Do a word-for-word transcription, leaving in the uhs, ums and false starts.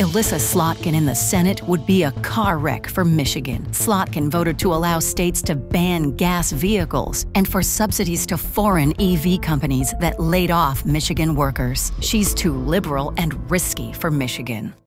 Elissa Slotkin in the Senate would be a car wreck for Michigan. Slotkin voted to allow states to ban gas vehicles and for subsidies to foreign E V companies that laid off Michigan workers. She's too liberal and risky for Michigan.